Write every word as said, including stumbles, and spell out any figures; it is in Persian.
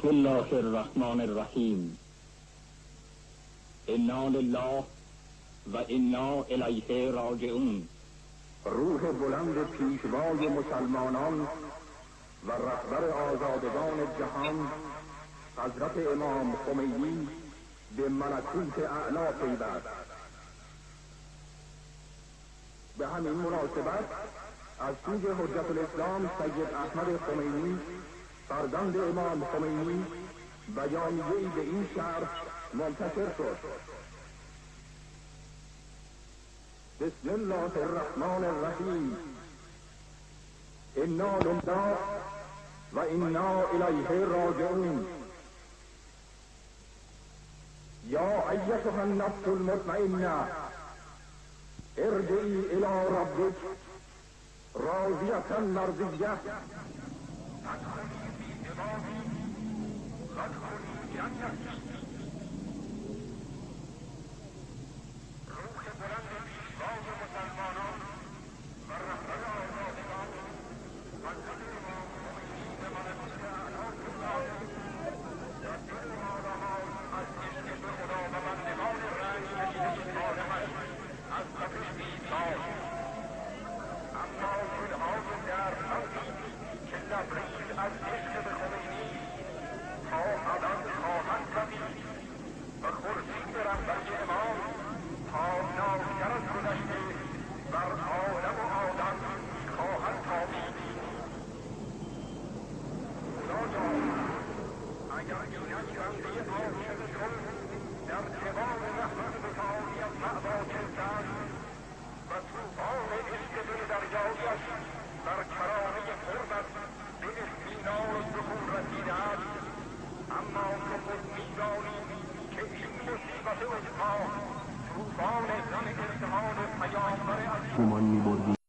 بسم الله الرحمن الرحیم. انا لله و انا الیه راجعون. روح بلند پیشوای مسلمانان و رهبر آزادگان جهان حضرت امام خمینی به ملکوت اعلی پیوست. به همین مناسبت از سوی حجت الاسلام سید احمد خمینی فرزند امام خمینی بیانیه‌ای به این شهر منتشر شد. بسم الله الرحمن الرحیم. انا لله و انا الیه راجعون. یا ایتها النفس المطمئنه ارجعی الی ربک راضیة مرضیه فادخلی فی عبادی وادخلی جنتی. روح بلند پیشوای مسلمانان و رهبر آزادگان حضرت امام خمینی به ملکوت اعلی پیوست و دل ما را از عشق به خدا و بندگان رنج کشیده طالبش از تپش بیدار. اما دلهای دردمندی که لبریز از عشق به خمینی تا ابد خواهند دوید و خورشید رهبری امام تا ناگهان گذشته بر عالم و آدم خواهد تابید. خدایا اگر اینک بنده عاشق تو در جوان رحمت بتانی از مأوا کردن و طوفان عشق دل دریایش در کرانه قربت به اطمینان و سکون رسیده است، اما تو خود می‌دانی که این مصیبت عظما طوفان غم ارتحال پیامبر از گمان می‌بردی